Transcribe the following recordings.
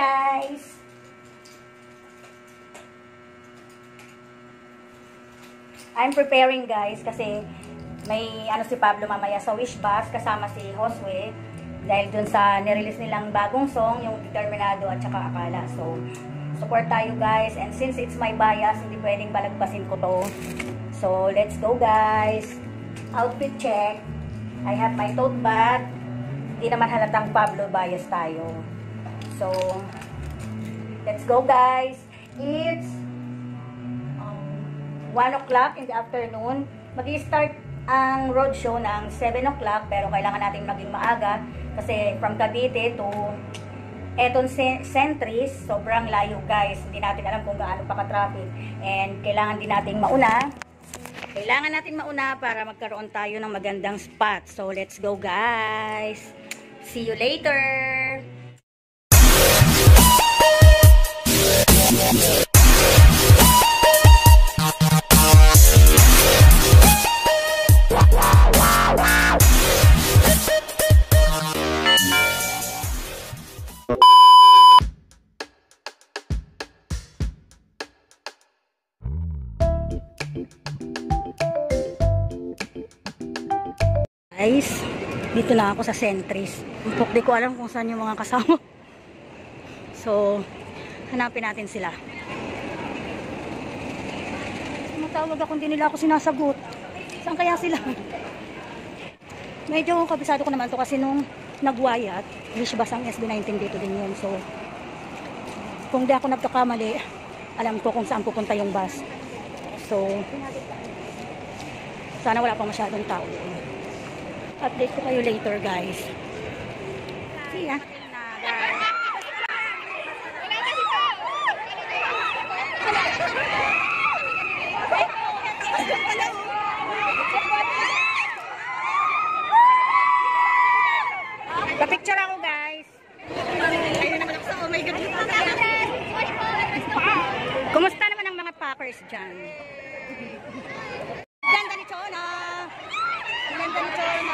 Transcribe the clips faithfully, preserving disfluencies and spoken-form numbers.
guys! I'm preparing guys kasi may ano si Pablo mamaya sa Wish Bus kasama si Josue dahil dun sa nirelease nilang bagong song, yung Determinado at saka Akala. So, support tayo guys, and since it's my bias, hindi pwedeng balagpasin ko to. So, let's go guys! Outfit check. I have my tote bag. Hindi naman halatang Pablo bias tayo. So, let's go guys! It's um, one o'clock in the afternoon. Mag-i-start ang roadshow ng seven o'clock pero kailangan natin maging maaga kasi from Cavite to Eton Centris, sobrang layo guys. Hindi natin alam kung gaano pa ka-traffic and kailangan din nating mauna. Kailangan natin mauna para magkaroon tayo ng magandang spot. So let's go guys. See you later. Guys, dito na ako sa Centris. Di ko alam kung saan yung mga kasama. So, hanapin natin sila. Tumatawag ako, hindi nila ako sinasagot. Saan kaya sila? Medyo kabisado ko naman to kasi nung nagwayat, Wish Bus ang S B nineteen dito din yun. So, kung di ako nagkakamali, alam ko kung saan pupunta yung bus. So, sana wala pang masyadong tao. Update ko kayo later guys. See ya. Pa-picture ako guys. Oh my God. Kumusta naman ang mga Packers dyan? Ganda ni Chona. Ganda ni Chona.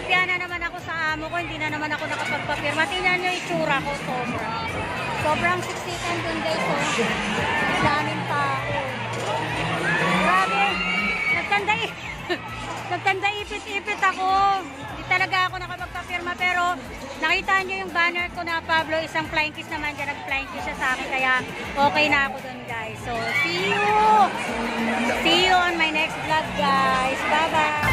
Kopya na naman ako sa amo ko, hindi na naman ako nakapagpapirma. Tingnan nyo yung itsura ko, sobra. Sobrang siksikan dun guys, oh. Daming tao. Grabe, nagtanda, nagtanda ipit-ipit ako. Hindi talaga ako nakapagpapirma, pero nakita nyo yung banner ko na Pablo, isang flying kiss naman dyan, nag-flying kiss siya sa akin, kaya okay na ako dun guys. So, see you! See you on my next vlog guys. Bye-bye!